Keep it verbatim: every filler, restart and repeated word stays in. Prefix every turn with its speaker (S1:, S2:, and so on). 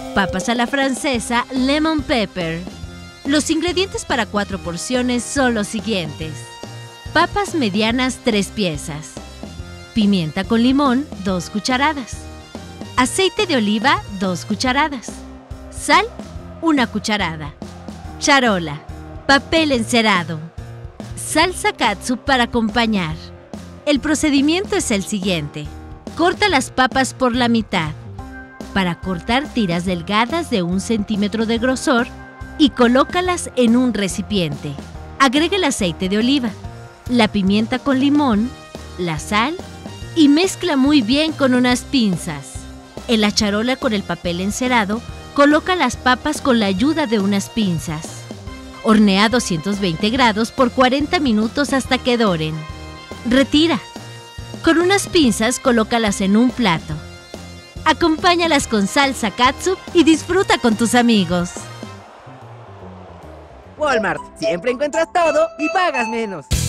S1: Papas a la francesa Lemon Pepper. Los ingredientes para cuatro porciones son los siguientes: papas medianas tres piezas, pimienta con limón dos cucharadas, aceite de oliva dos cucharadas, sal una cucharada, charola, papel encerado, salsa catsup para acompañar. El procedimiento es el siguiente: corta las papas por la mitad. Para cortar, tiras delgadas de un centímetro de grosor y colócalas en un recipiente. Agrega el aceite de oliva, la pimienta con limón, la sal y mezcla muy bien con unas pinzas. En la charola con el papel encerado, coloca las papas con la ayuda de unas pinzas. Hornea a doscientos veinte grados por cuarenta minutos hasta que doren. Retira. Con unas pinzas, colócalas en un plato. Acompáñalas con salsa catsup y disfruta con tus amigos.
S2: Walmart, siempre encuentras todo y pagas menos.